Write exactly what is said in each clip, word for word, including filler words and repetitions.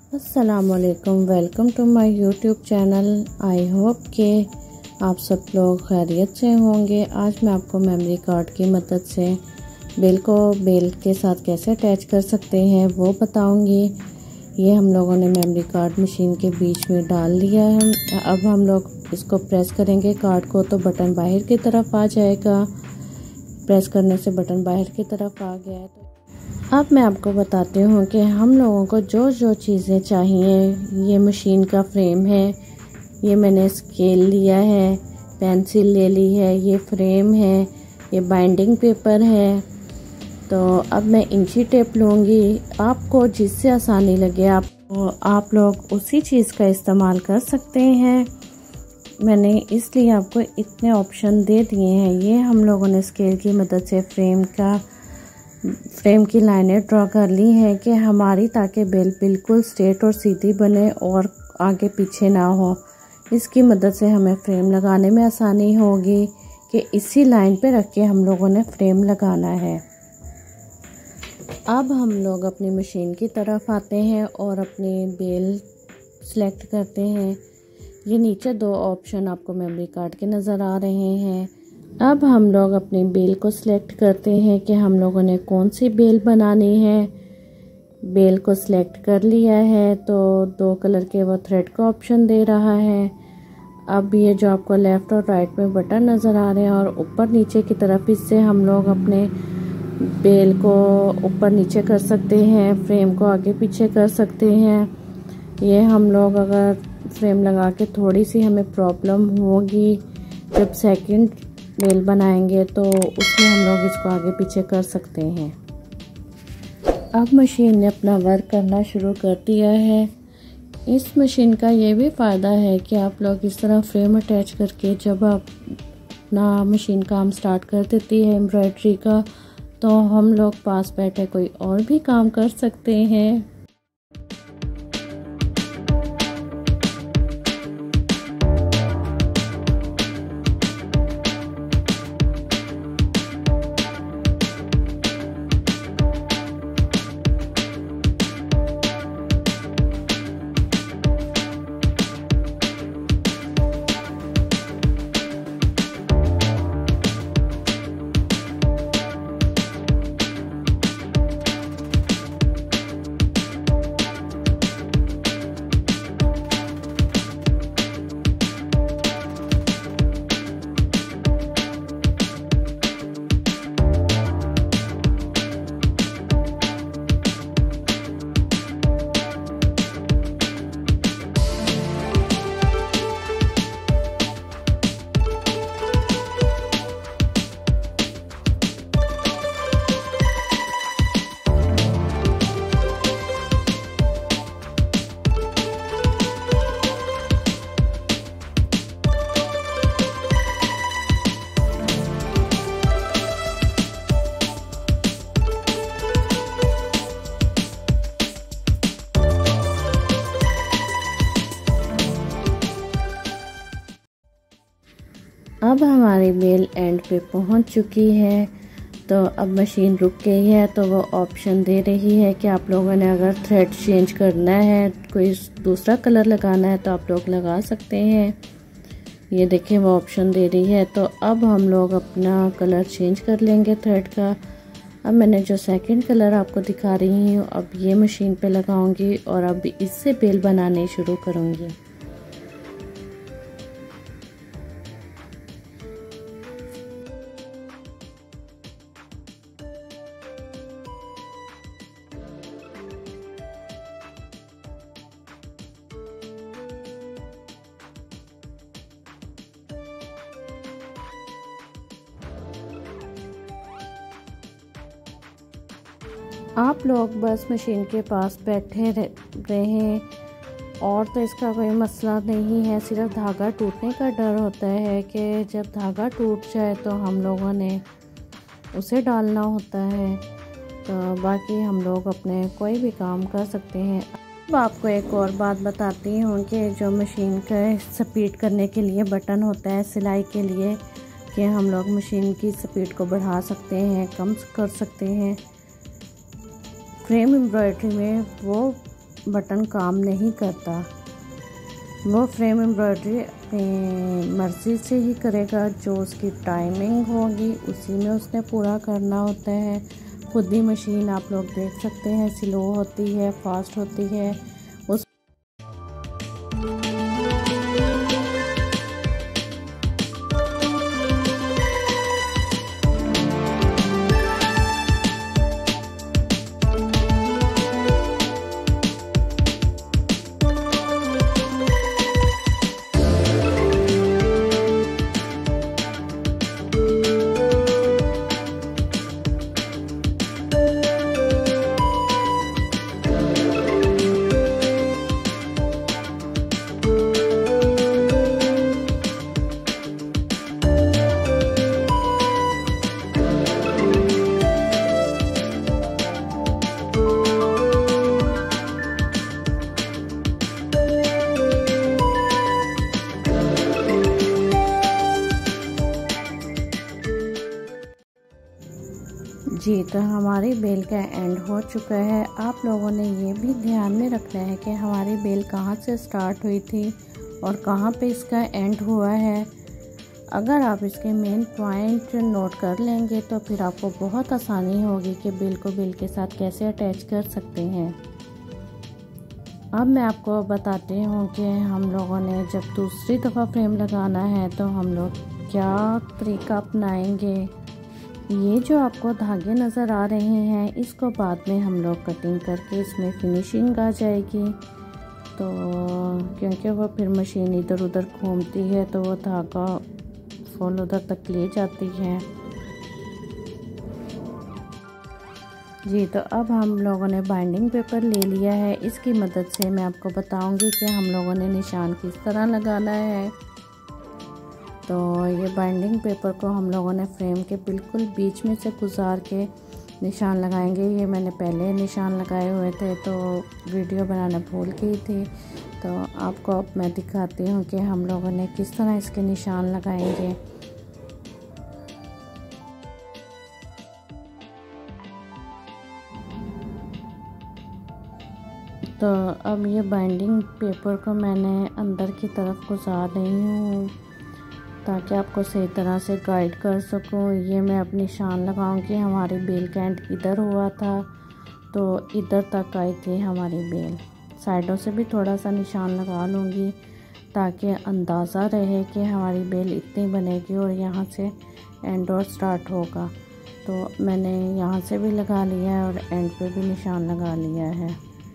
अस्सलामुअलैकुम, welcome to my YouTube channel. I hope कि आप सब लोग खैरियत से होंगे। आज मैं आपको मेमोरी कार्ड की मदद से बेल को बेल के साथ कैसे अटैच कर सकते हैं वो बताऊंगी। ये हम लोगों ने मेमोरी कार्ड मशीन के बीच में डाल दिया है। अब हम लोग इसको प्रेस करेंगे कार्ड को तो बटन बाहर की तरफ आ जाएगा। प्रेस करने से बटन बाहर की तरफ आ गया है। अब मैं आपको बताती हूँ कि हम लोगों को जो जो चीज़ें चाहिए। ये मशीन का फ्रेम है, ये मैंने स्केल लिया है, पेंसिल ले ली है, ये फ्रेम है, ये बाइंडिंग पेपर है। तो अब मैं इंची टेप लूँगी। आपको जिससे आसानी लगे आप आप लोग उसी चीज़ का इस्तेमाल कर सकते हैं। मैंने इसलिए आपको इतने ऑप्शन दे दिए हैं। ये हम लोगों ने स्केल की मदद से फ्रेम का फ्रेम की लाइनें ड्रॉ कर ली हैं कि हमारी ताकि बेल बिल्कुल स्ट्रेट और सीधी बने और आगे पीछे ना हो। इसकी मदद से हमें फ्रेम लगाने में आसानी होगी कि इसी लाइन पे रख के हम लोगों ने फ्रेम लगाना है। अब हम लोग अपनी मशीन की तरफ आते हैं और अपनी बेल सेलेक्ट करते हैं। ये नीचे दो ऑप्शन आपको मेमोरी कार्ड के नज़र आ रहे हैं। अब हम लोग अपनी बेल को सिलेक्ट करते हैं कि हम लोगों ने कौन सी बेल बनानी है। बेल को सिलेक्ट कर लिया है तो दो कलर के वो थ्रेड का ऑप्शन दे रहा है। अब ये जो आपको लेफ़्ट और राइट में बटन नज़र आ रहे हैं और ऊपर नीचे की तरफ, इससे हम लोग अपने बेल को ऊपर नीचे कर सकते हैं, फ्रेम को आगे पीछे कर सकते हैं। ये हम लोग अगर फ्रेम लगा के थोड़ी सी हमें प्रॉब्लम होगी जब सेकंड बेल बनाएंगे तो उसमें हम लोग इसको आगे पीछे कर सकते हैं। अब मशीन ने अपना वर्क करना शुरू कर दिया है। इस मशीन का ये भी फ़ायदा है कि आप लोग इस तरह फ्रेम अटैच करके जब आप अपना मशीन काम स्टार्ट कर देती है एम्ब्रॉयडरी का, तो हम लोग पास बैठे कोई और भी काम कर सकते हैं। अब हमारी बेल एंड पे पहुंच चुकी है। तो अब मशीन रुक गई है तो वो ऑप्शन दे रही है कि आप लोगों ने अगर थ्रेड चेंज करना है, कोई दूसरा कलर लगाना है तो आप लोग लगा सकते हैं। ये देखिए वो ऑप्शन दे रही है। तो अब हम लोग अपना कलर चेंज कर लेंगे थ्रेड का। अब मैंने जो सेकंड कलर आपको दिखा रही हूँ अब ये मशीन पे लगाऊंगी और अब इससे बेल बनाने शुरू करूँगी। आप लोग बस मशीन के पास बैठे रहें और तो इसका कोई मसला नहीं है। सिर्फ धागा टूटने का डर होता है कि जब धागा टूट जाए तो हम लोगों ने उसे डालना होता है। तो बाकी हम लोग अपने कोई भी काम कर सकते हैं। अब आपको एक और बात बताती हूँ कि जो मशीन का स्पीड करने के लिए बटन होता है सिलाई के लिए, कि हम लोग मशीन की स्पीड को बढ़ा सकते हैं, कम कर सकते हैं। फ्रेम एम्ब्रॉयडरी में वो बटन काम नहीं करता। वो फ्रेम एम्ब्रॉयडरी अपनी मर्ज़ी से ही करेगा, जो उसकी टाइमिंग होगी उसी में उसने पूरा करना होता है। खुद ही मशीन आप लोग देख सकते हैं स्लो होती है, फास्ट होती है। उस जी, तो हमारी बेल का एंड हो चुका है। आप लोगों ने ये भी ध्यान में रखना है कि हमारी बेल कहाँ से स्टार्ट हुई थी और कहाँ पे इसका एंड हुआ है। अगर आप इसके मेन पॉइंट नोट कर लेंगे तो फिर आपको बहुत आसानी होगी कि बेल को बेल के साथ कैसे अटैच कर सकते हैं। अब मैं आपको बताती हूँ कि हम लोगों ने जब दूसरी दफ़ा फ्रेम लगाना है तो हम लोग क्या तरीका अपनाएंगे। ये जो आपको धागे नज़र आ रहे हैं इसको बाद में हम लोग कटिंग करके इसमें फिनिशिंग आ जाएगी। तो क्योंकि वो फिर मशीन इधर उधर घूमती है तो वो धागा फुल उधर तक ले जाती है। जी, तो अब हम लोगों ने बाइंडिंग पेपर ले लिया है। इसकी मदद से मैं आपको बताऊंगी कि हम लोगों ने निशान किस तरह लगाना है। तो ये बाइंडिंग पेपर को हम लोगों ने फ्रेम के बिल्कुल बीच में से गुजार के निशान लगाएंगे। ये मैंने पहले निशान लगाए हुए थे तो वीडियो बनाना भूल गई थी, तो आपको अब मैं दिखाती हूँ कि हम लोगों ने किस तरह इसके निशान लगाएंगे। तो अब ये बाइंडिंग पेपर को मैंने अंदर की तरफ गुजार रही हूँ ताकि आपको सही तरह से गाइड कर सकूँ। ये मैं अपनी निशान लगाऊंगी। हमारी बेल का एंड इधर हुआ था तो इधर तक आई थी हमारी बेल। साइडों से भी थोड़ा सा निशान लगा लूँगी ताकि अंदाज़ा रहे कि हमारी बेल इतनी बनेगी और यहाँ से एंड और स्टार्ट होगा। तो मैंने यहाँ से भी लगा लिया है और एंड पे भी निशान लगा लिया है।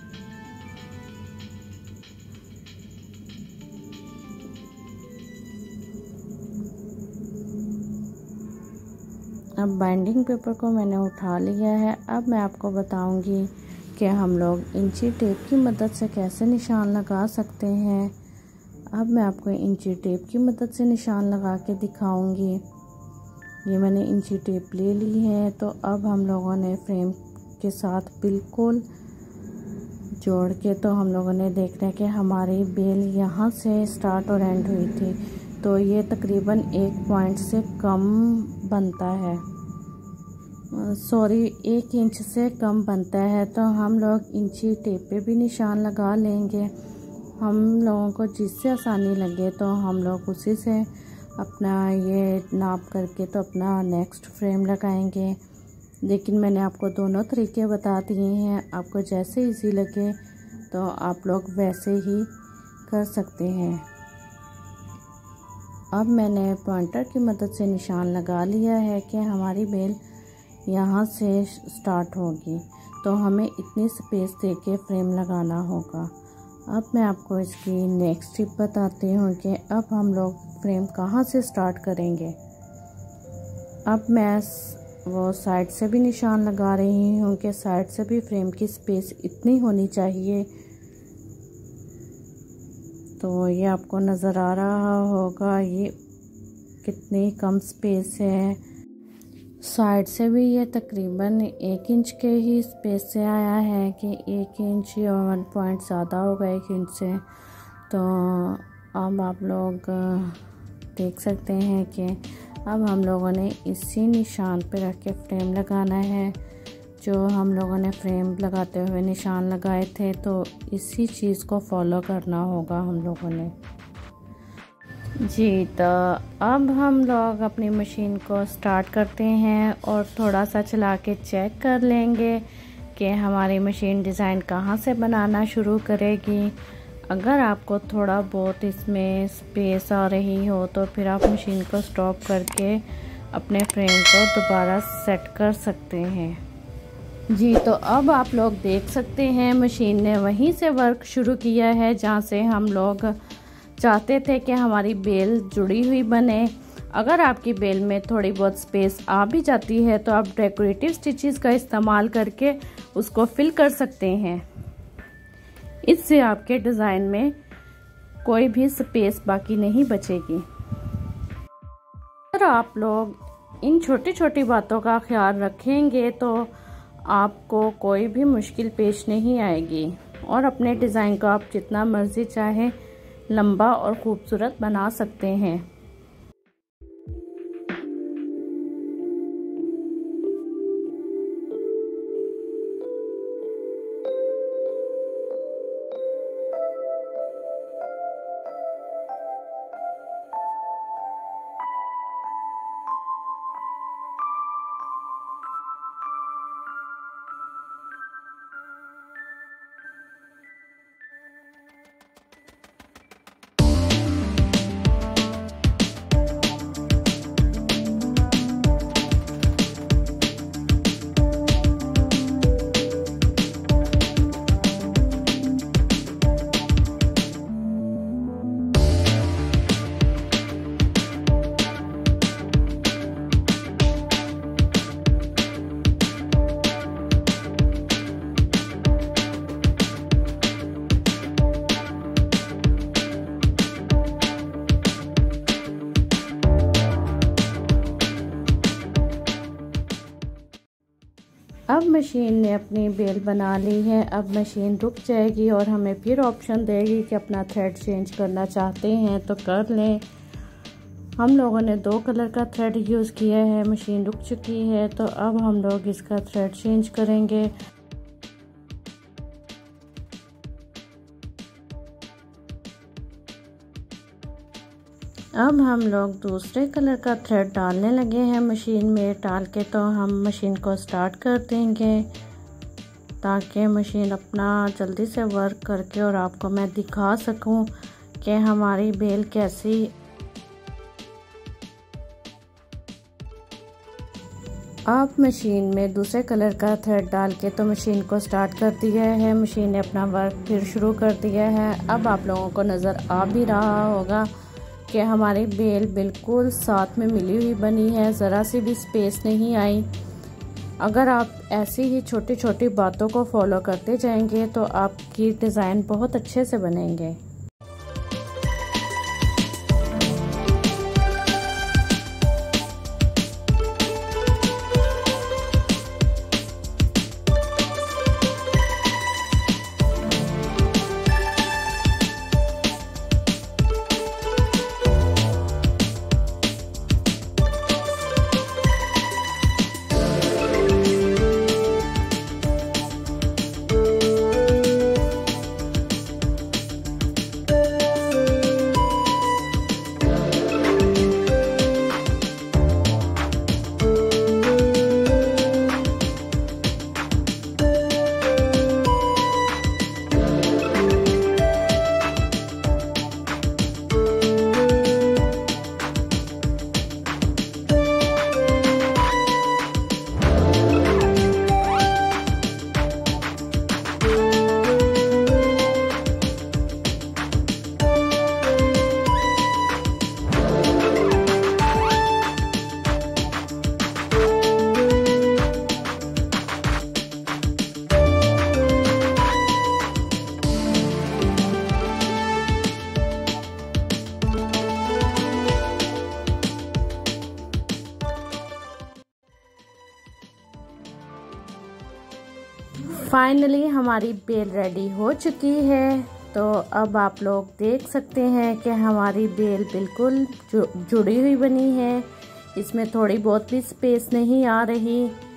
अब बाइंडिंग पेपर को मैंने उठा लिया है। अब मैं आपको बताऊंगी कि हम लोग इंची टेप की मदद से कैसे निशान लगा सकते हैं। अब मैं आपको इंची टेप की मदद से निशान लगा के दिखाऊंगी। ये मैंने इंची टेप ले ली है। तो अब हम लोगों ने फ्रेम के साथ बिल्कुल जोड़ के तो हम लोगों ने देखना है कि हमारी बेल यहाँ से स्टार्ट और एंड हुई थी तो ये तकरीबन एक पॉइंट से कम बनता है, सॉरी एक इंच से कम बनता है। तो हम लोग इंची टेप पे भी निशान लगा लेंगे। हम लोगों को जिससे आसानी लगे तो हम लोग उसी से अपना ये नाप करके तो अपना नेक्स्ट फ्रेम लगाएंगे। लेकिन मैंने आपको दोनों तरीके बता दिए हैं, आपको जैसे इजी लगे तो आप लोग वैसे ही कर सकते हैं। अब मैंने पॉइंटर की मदद से निशान लगा लिया है कि हमारी बेल यहाँ से स्टार्ट होगी तो हमें इतनी स्पेस दे के फ्रेम लगाना होगा। अब मैं आपको इसकी नेक्स्ट टिप बताती हूँ कि अब हम लोग फ्रेम कहाँ से स्टार्ट करेंगे। अब मैं वो साइड से भी निशान लगा रही हूँ कि साइड से भी फ्रेम की स्पेस इतनी होनी चाहिए। तो ये आपको नज़र आ रहा होगा ये कितनी कम स्पेस है। साइड से भी ये तकरीबन एक इंच के ही स्पेस से आया है कि एक इंच या वन पॉइंट ज़्यादा होगा एक इंच से। तो अब आप लोग देख सकते हैं कि अब हम लोगों ने इसी निशान पे रख के फ्रेम लगाना है। जो हम लोगों ने फ्रेम लगाते हुए निशान लगाए थे, तो इसी चीज़ को फॉलो करना होगा हम लोगों ने जी। तो अब हम लोग अपनी मशीन को स्टार्ट करते हैं और थोड़ा सा चला के चेक कर लेंगे कि हमारी मशीन डिज़ाइन कहाँ से बनाना शुरू करेगी। अगर आपको थोड़ा बहुत इसमें स्पेस आ रही हो तो फिर आप मशीन को स्टॉप करके अपने फ्रेम को दोबारा सेट कर सकते हैं जी। तो अब आप लोग देख सकते हैं मशीन ने वहीं से वर्क शुरू किया है जहाँ से हम लोग चाहते थे कि हमारी बेल जुड़ी हुई बने। अगर आपकी बेल में थोड़ी बहुत स्पेस आ भी जाती है तो आप डेकोरेटिव स्टिचेस का इस्तेमाल करके उसको फिल कर सकते हैं। इससे आपके डिज़ाइन में कोई भी स्पेस बाकी नहीं बचेगी। अगर आप लोग इन छोटी छोटी बातों का ख्याल रखेंगे तो आपको कोई भी मुश्किल पेश नहीं आएगी और अपने डिज़ाइन को आप जितना मर्ज़ी चाहे लंबा और खूबसूरत बना सकते हैं। अब मशीन ने अपनी बेल बना ली है। अब मशीन रुक जाएगी और हमें फिर ऑप्शन देगी कि अपना थ्रेड चेंज करना चाहते हैं तो कर लें। हम लोगों ने दो कलर का थ्रेड यूज़ किया है। मशीन रुक चुकी है तो अब हम लोग इसका थ्रेड चेंज करेंगे। अब हम लोग दूसरे कलर का थ्रेड डालने लगे हैं मशीन में। डाल के तो हम मशीन को स्टार्ट कर देंगे ताकि मशीन अपना जल्दी से वर्क करके और आपको मैं दिखा सकूं कि हमारी बेल कैसी। अब मशीन में दूसरे कलर का थ्रेड डाल के तो मशीन को स्टार्ट कर दिया है। मशीन ने अपना वर्क फिर शुरू कर दिया है। अब आप लोगों को नज़र आ भी रहा होगा कि हमारी बेल बिल्कुल साथ में मिली हुई बनी है, ज़रा सी भी स्पेस नहीं आई। अगर आप ऐसी ही छोटी छोटी बातों को फॉलो करते जाएंगे तो आपकी डिज़ाइन बहुत अच्छे से बनेंगे। फाइनली हमारी बेल रेडी हो चुकी है। तो अब आप लोग देख सकते हैं कि हमारी बेल बिल्कुल जुड़ी हुई बनी है। इसमें थोड़ी बहुत भी स्पेस नहीं आ रही।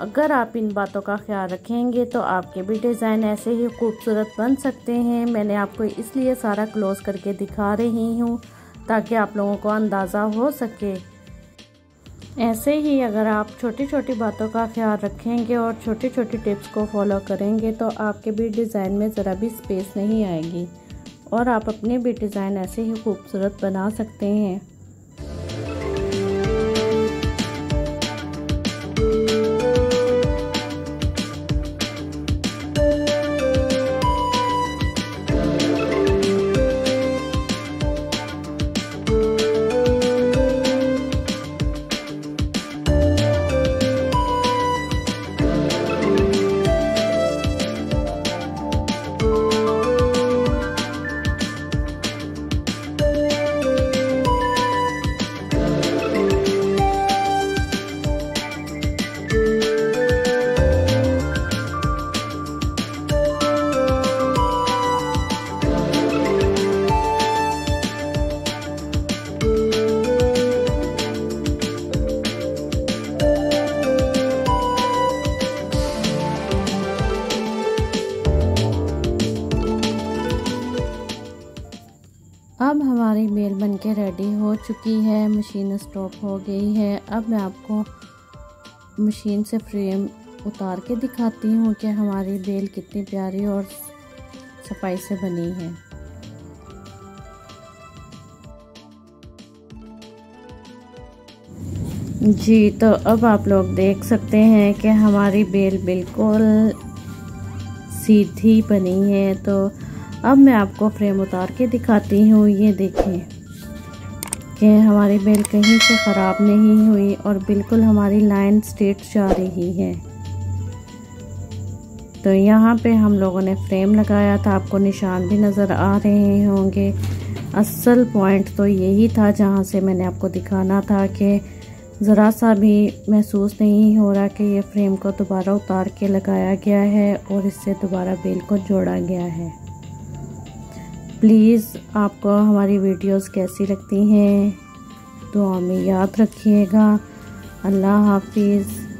अगर आप इन बातों का ख्याल रखेंगे तो आपके भी डिज़ाइन ऐसे ही खूबसूरत बन सकते हैं। मैंने आपको इसलिए सारा क्लोज करके दिखा रही हूँ ताकि आप लोगों को अंदाज़ा हो सके। ऐसे ही अगर आप छोटी छोटी बातों का ख्याल रखेंगे और छोटी छोटी टिप्स को फॉलो करेंगे तो आपके भी डिज़ाइन में ज़रा भी स्पेस नहीं आएगी और आप अपने भी डिज़ाइन ऐसे ही खूबसूरत बना सकते हैं। अब हमारी बेल बनके रेडी हो चुकी है, मशीन स्टॉप हो गई है। अब मैं आपको मशीन से फ्रेम उतार के दिखाती हूँ कि हमारी बेल कितनी प्यारी और सफाई से बनी है। जी, तो अब आप लोग देख सकते हैं कि हमारी बेल बिल्कुल सीधी बनी है। तो अब मैं आपको फ्रेम उतार के दिखाती हूँ। ये देखें कि हमारी बेल कहीं से ख़राब नहीं हुई और बिल्कुल हमारी लाइन स्ट्रेट जा रही है। तो यहाँ पे हम लोगों ने फ्रेम लगाया था, आपको निशान भी नज़र आ रहे होंगे। असल पॉइंट तो यही था जहाँ से मैंने आपको दिखाना था कि ज़रा सा भी महसूस नहीं हो रहा कि ये फ्रेम को दोबारा उतार के लगाया गया है और इससे दोबारा बेल को जोड़ा गया है। प्लीज़ आपको हमारी वीडियोस कैसी लगती हैं दुआ में याद रखिएगा। अल्लाह हाफिज़।